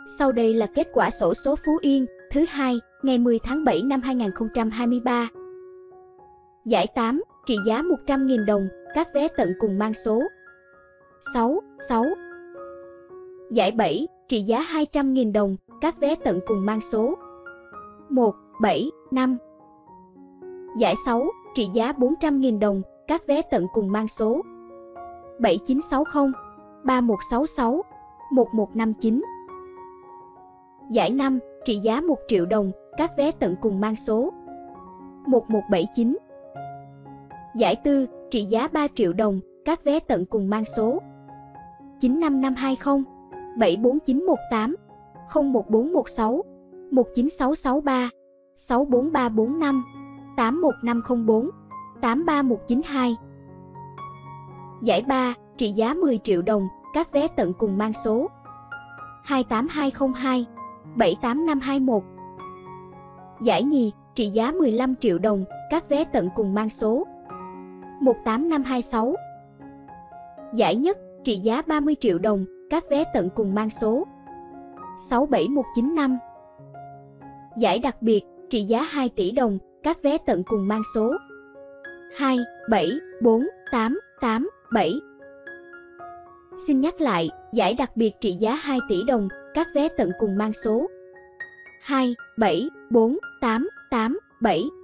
Sau đây là kết quả xổ số Phú Yên thứ hai ngày 10 tháng 7 năm 2023. Giải 8, trị giá 100.000 đồng, các vé tận cùng mang số 6. Giải 7, trị giá 200.000 đồng, các vé tận cùng mang số 175. Giải 6, trị giá 400.000 đồng, các vé tận cùng mang số 7960, 3166, 1159. Giải 5, trị giá 1 triệu đồng, các vé tận cùng mang số 1179. Giải 4, trị giá 3 triệu đồng, các vé tận cùng mang số 95520, 74918, 01416, 19663, 64345, 81504, 83192. Giải 3, trị giá 10 triệu đồng, các vé tận cùng mang số 28202, 78521. Giải nhì, trị giá 15 triệu đồng, các vé tận cùng mang số 18526. Giải nhất, trị giá 30 triệu đồng, các vé tận cùng mang số 67195. Giải đặc biệt, trị giá 2 tỷ đồng, các vé tận cùng mang số 274887. Xin nhắc lại, giải đặc biệt trị giá 2 tỷ đồng, các vé tận cùng mang số 274887.